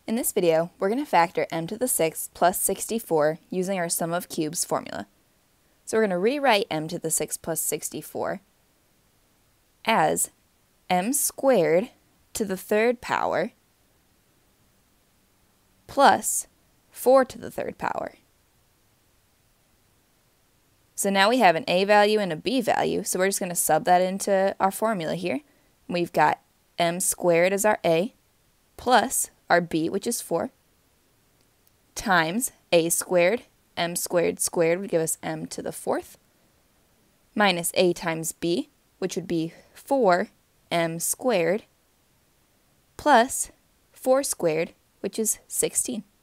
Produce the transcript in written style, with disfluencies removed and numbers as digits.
In this video, we're going to factor m to the 6th plus 64 using our sum of cubes formula. So we're going to rewrite m to the 6th plus 64 as m squared to the third power plus 4 to the third power. So now we have an a value and a b value, so we're just going to sub that into our formula here. We've got m squared as our a plus our b, which is 4, times a squared, m squared squared would give us m to the 4th, minus a times b, which would be 4m squared, plus 4 squared, which is 16.